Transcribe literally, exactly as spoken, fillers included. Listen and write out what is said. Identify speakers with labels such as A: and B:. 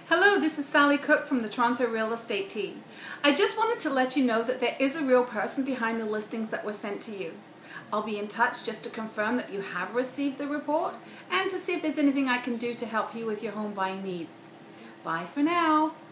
A: Hello, this is Sally Cook from the Toronto Real Estate Team. I just wanted to let you know that there is a real person behind the listings that were sent to you. I'll be in touch just to confirm that you have received the report and to see if there's anything I can do to help you with your home buying needs. Bye for now.